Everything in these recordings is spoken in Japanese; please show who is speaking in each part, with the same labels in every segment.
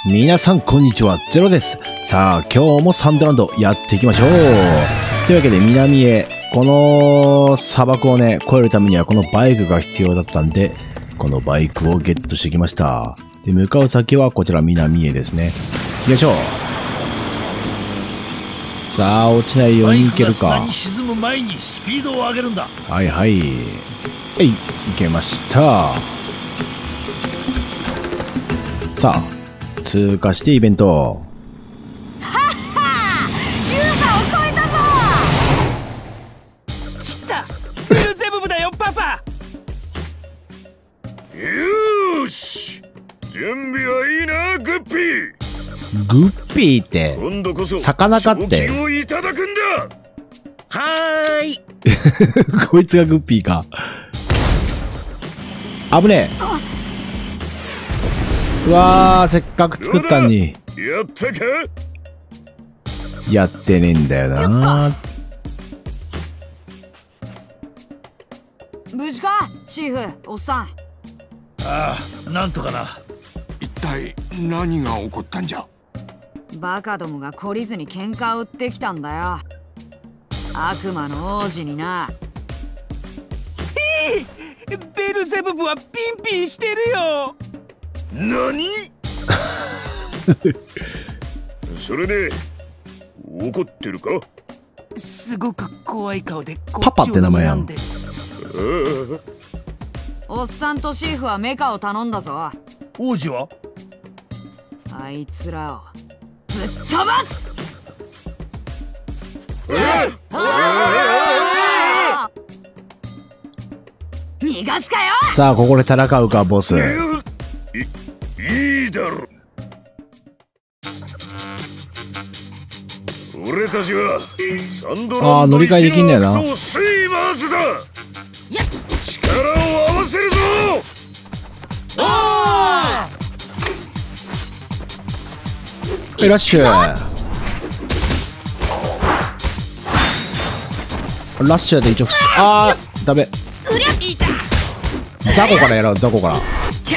Speaker 1: 皆さんこんにちは、ゼロです。さあ、今日もサンドランドやっていきましょう。というわけで南へ、この砂漠をね、越えるためにはこのバイクが必要だったんで、このバイクをゲットしてきました。で、向かう先はこちら南へですね。よいしょ。さあ、落ちないように行けるか。
Speaker 2: バイクが砂に沈む前にスピードを上げるんだ。
Speaker 1: はいはい。はい、行けました。さあ、通過してイベント。
Speaker 3: はっはー、ユーザーを超えたぞ。
Speaker 2: 来た、フルゼブブだよパパ。
Speaker 4: よーし、準備はいいなグッピー。
Speaker 1: グッピーって
Speaker 4: 今度こそ
Speaker 1: 魚かって。
Speaker 4: 賞金をいただくんだ。
Speaker 2: はーい。
Speaker 1: こいつがグッピーか。危ねえ。うわー、せっかく作ったのに。
Speaker 4: やったか。
Speaker 1: やってねえんだよな。
Speaker 3: 無事かシーフ、おっさん。
Speaker 2: ああ、なんとかな。
Speaker 5: 一体何が起こったんじゃ。
Speaker 3: バカどもが懲りずに喧嘩を売ってきたんだよ。悪魔の王子にな。
Speaker 2: ベルゼブブはピンピンしてるよ。
Speaker 4: 何それで怒ってるか。
Speaker 2: すごく怖い顔で
Speaker 1: パパって名前やん。
Speaker 3: おっさんとシーフはメカを頼んだぞ。
Speaker 2: 王子は
Speaker 3: あいつらをぶっ飛ばす。逃がすかよ。
Speaker 1: さあ、ここで戦うか、ボス。
Speaker 4: いいだろ。俺たちはサンドランド
Speaker 1: 乗り換えできんだよな。
Speaker 4: 一のセイマーズだ。力を合わせるぞ。
Speaker 1: いらっしゃい。ラッシャーで一応、ダメ。ザコからやろう、ザコから。はい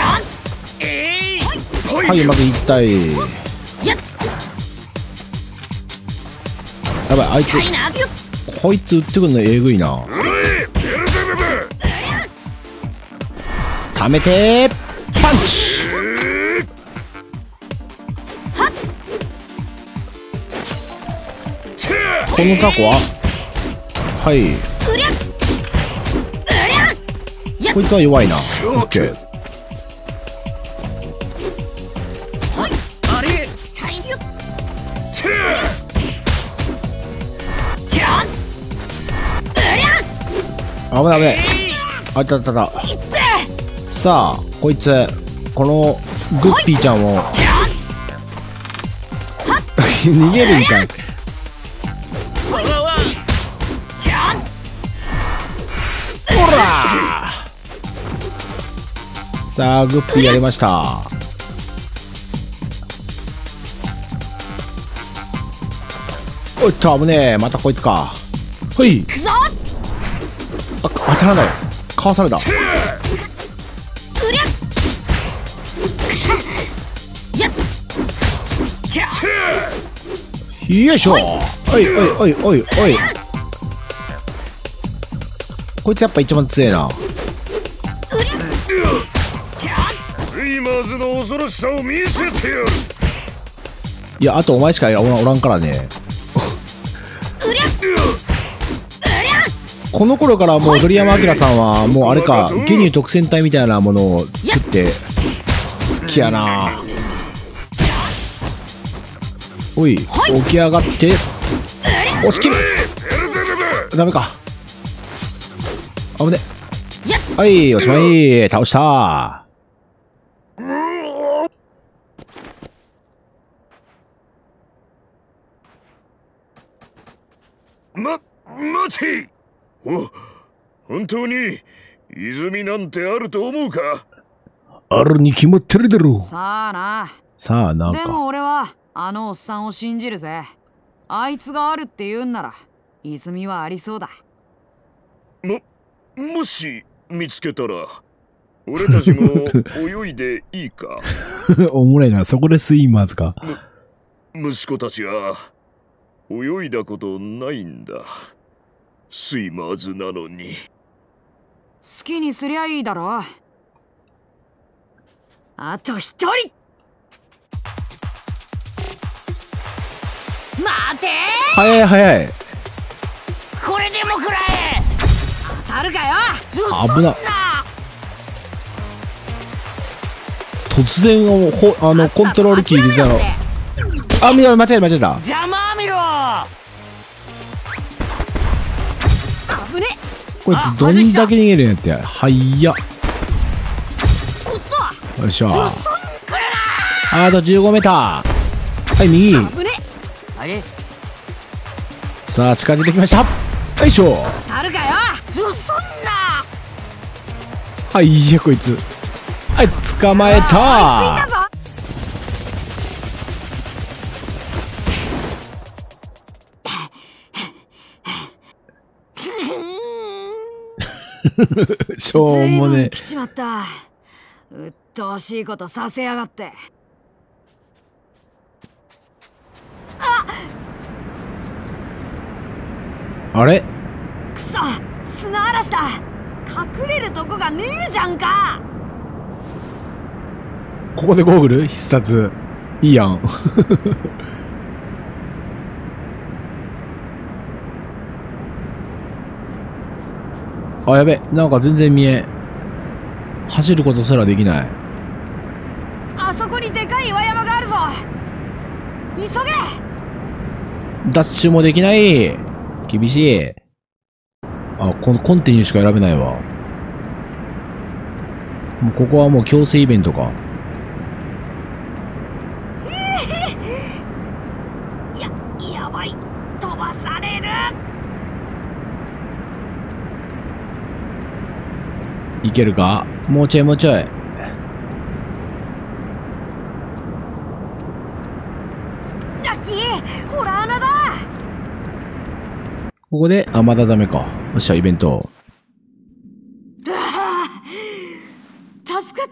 Speaker 1: 、うまくいったい。やばい、あいつこいつ撃ってくんのえぐいな。ためてパンチ。このザコははいこいつは弱いな。オッケー。
Speaker 2: あれ
Speaker 1: 危ない危ない。あったあったあった。さあ、こいつ、このグッピーちゃんを逃げるんかい。ほらさあ、グッピーやりました。おっと、危ねえ。またこいつか。ほい。当たらない。かわされた。よいしょ。おいおいおいおいおい。こいつやっぱ一番強えな。
Speaker 4: セイマーズの恐ろしさを見せてやる。
Speaker 1: いや、あとお前しかおらんからね。この頃からもう鳥山明さんはもうあれか、ゲニュー特戦隊みたいなものを作って好きやな。おい、起き上がって押し切る。ダメか。危ね。はい、おしまい。倒した。
Speaker 4: 待て。本当に泉なんてあると思うか。
Speaker 1: あるに決まってるだろう。
Speaker 3: さあな。
Speaker 1: さあなんか。
Speaker 3: でも俺はあのおっさんを信じるぜ。あいつがあるって言うんなら泉はありそうだ。
Speaker 4: もし見つけたら俺たちも泳いでいいか？
Speaker 1: おもろいな。そこでスイマーズか。
Speaker 4: 息子たちは泳いだことないんだ。スイマーズなのに。
Speaker 3: 好きにすりゃいいだろ。あと一人。待てー。
Speaker 1: 早い早い。
Speaker 2: これでも食らえ。
Speaker 3: 当たるかよ。
Speaker 1: 危な。突然コントロールキー入れたの。あ、間違えた間違えた。
Speaker 2: 邪魔見ろ。
Speaker 3: 危ね。
Speaker 1: こいつどんだけ逃げるんやって。はいや。よいしょ。あと15メーター。はい、右。
Speaker 2: あれ、
Speaker 1: さあ、近づいてきました。よいしょ。
Speaker 3: 当たるかよ。
Speaker 2: そんな。
Speaker 1: はい、いや、こいつ。はい、捕まえた。
Speaker 3: ついたぞ。
Speaker 1: しょうもね。
Speaker 3: 来ちまった。うっとうしいことさせやがって。
Speaker 1: あれ？
Speaker 3: くそ、砂嵐だ。隠れるとこがねえじゃんか。
Speaker 1: ここでゴーグル必殺。いいやん。あ、やべ。なんか全然見えん。走ることすらできない。
Speaker 3: あそこにでかい岩山があるぞ。急げ。
Speaker 1: ダッシュもできない。厳しい。あ、このコンティニューしか選べないわ。もうここはもう強制イベントか。
Speaker 3: やばい。飛ばされる。
Speaker 1: いけるか？もうちょいもうちょい。
Speaker 3: ラッキー、ほら穴だ。
Speaker 1: ここで、あ、まだダメか。よっしゃ、イベント。
Speaker 3: 助かった。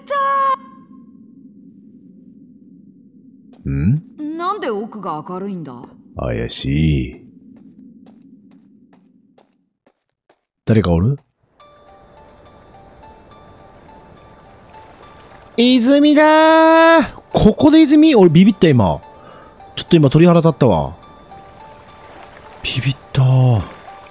Speaker 3: なんで奥が明るいんだ？
Speaker 1: 怪しい。誰かおる？泉だー。ここで泉？俺ビビった今。ちょっと今鳥肌立ったわ。ビビったー。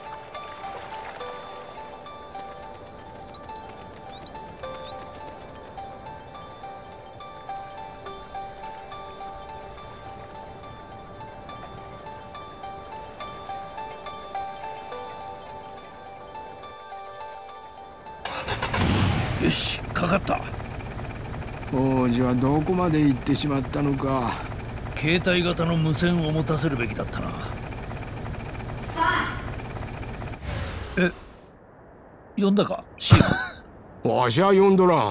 Speaker 4: よし、かかった。
Speaker 5: 王子はどこまで行ってしまったのか。
Speaker 6: 携帯型の無線を持たせるべきだったな。え、呼んだかシー
Speaker 5: わしは呼んどらん。
Speaker 3: おっさん、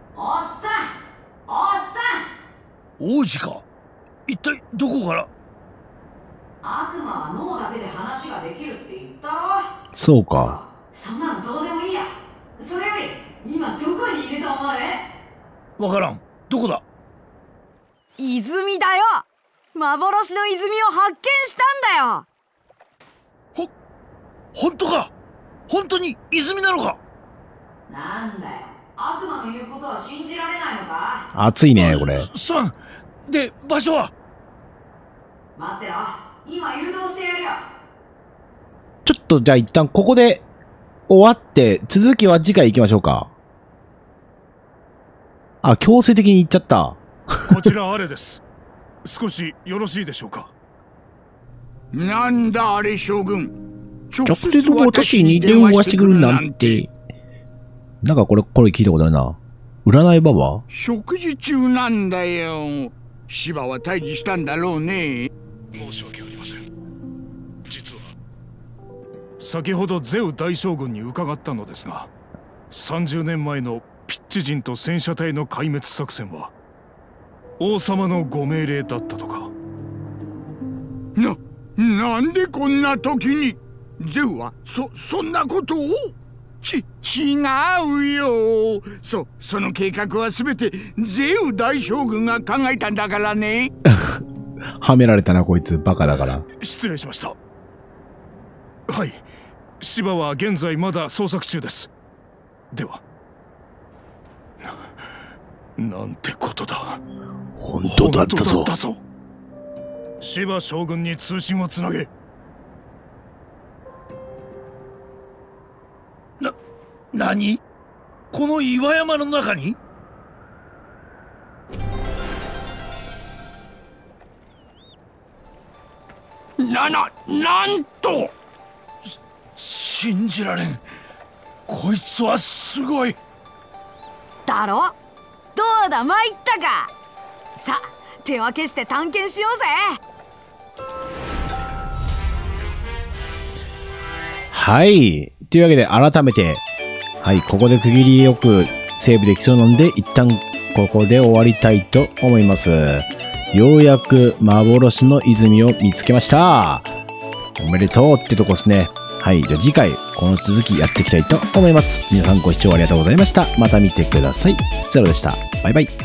Speaker 3: おっさん。
Speaker 6: 王子か。一体どこから？
Speaker 3: 悪魔は脳だけで話ができるって言ったろ。
Speaker 1: そうか。
Speaker 3: そんなのどうでもいいや。それより今どこにいると思う？
Speaker 6: わからん。どこだ？
Speaker 3: 泉だよ。幻の泉を発見したんだよ。
Speaker 6: 本当か？本当に泉なのか？
Speaker 3: なんだよ。悪魔の言うことは信じられないのか？
Speaker 1: 熱いね、これ。
Speaker 6: さん。で、場所は？
Speaker 3: 待ってろ。今誘導してやるよ。
Speaker 1: ちょっとじゃあ一旦ここで終わって、続きは次回行きましょうか。あ、強制的に行っちゃった。
Speaker 4: こちらあれです。少しよろしいでしょうか。
Speaker 5: なんだあれ将軍。
Speaker 1: 直接私に電話してくるなんて。なんかこれ聞いたことあるな。占いババ？
Speaker 5: 食事中なんだよ。芝は退治したんだろうね。
Speaker 4: 申し訳ありません。実は先ほどゼウ大将軍に伺ったのですが、30年前のピッチ人と戦車隊の壊滅作戦は王様のご命令だったとか。
Speaker 5: なんでこんな時にゼウはそんなことを？ 違うよ。その計画は全てゼウ大将軍が考えたんだからね。
Speaker 1: はめられたな、こいつ。バカだから。
Speaker 4: 失礼しました。はい。芝は現在まだ捜索中です。では。なんてことだ。
Speaker 1: 本当だったぞ。
Speaker 4: 芝将軍に通信をつなげ。
Speaker 6: 何？この岩山の中に？
Speaker 5: なんと！
Speaker 6: 信じられん。こいつはすごい。
Speaker 3: だろ？どうだ、参ったか。さあ、手分けして探検しようぜ。
Speaker 1: はい。というわけで改めて、はい、ここで区切りよくセーブできそうなんで、一旦ここで終わりたいと思います。ようやく幻の泉を見つけました。おめでとうってとこですね。はい、じゃあ次回この続きやっていきたいと思います。皆さんご視聴ありがとうございました。また見てください。ゼロでした。バイバイ。